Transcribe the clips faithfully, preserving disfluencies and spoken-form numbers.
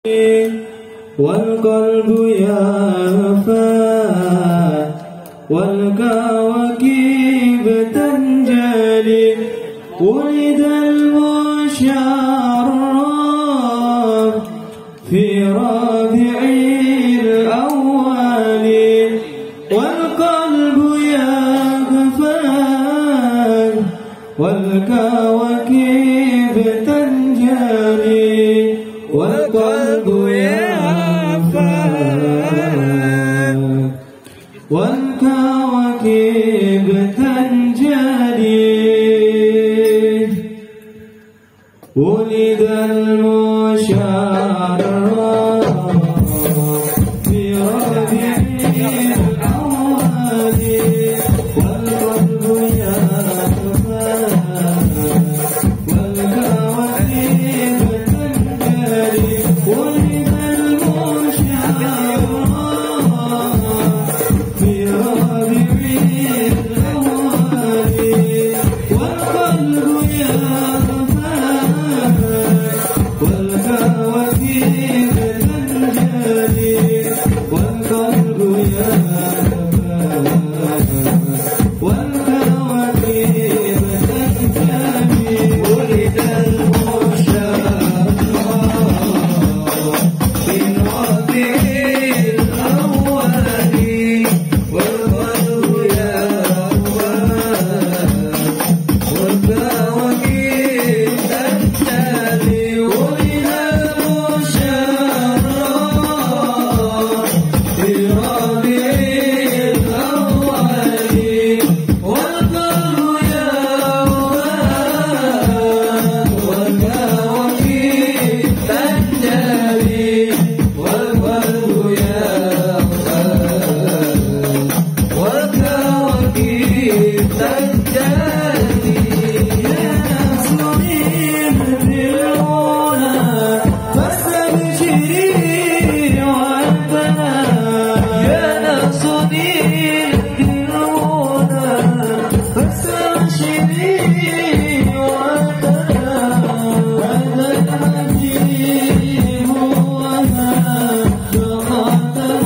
والقلب يغفى والكواكب تنجلي ولد المشرف في ربيع الأول والقلب يغفى والكواكب تنجلي والقلب يغفى والكواكب تنجلي ولد المشرف في ربيع الأول والقلب يغفى والكواكب تنجلي ولد المشرف في ربيع الأول والقلب يغفى والكواكب تنجلي والقلب يغفى والكواكب تنجلي ولد المشرف في ربيع الأول والقلب يغفى والكواكب تنجلي ولد المشرف في ربيع الأول والقلب يغفى والكواكب تنجلي يا صغير بالعلا فاستبشري وعدنا يا صغير بالعلا فاستبشري وعدنا هذا الحكيم وهذا خاتم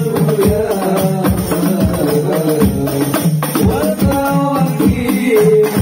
والكواكب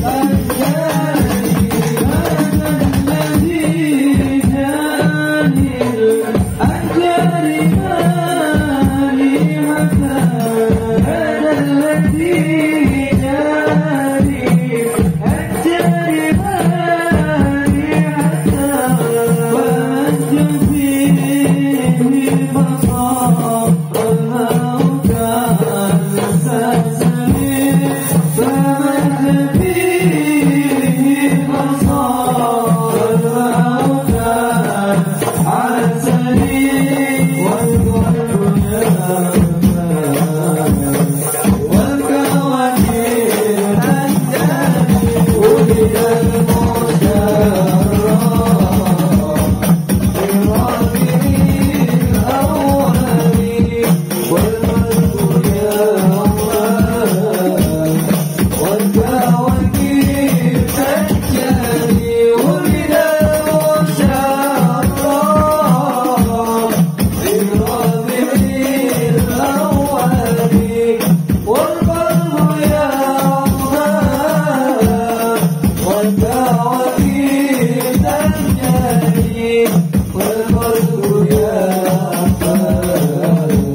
الله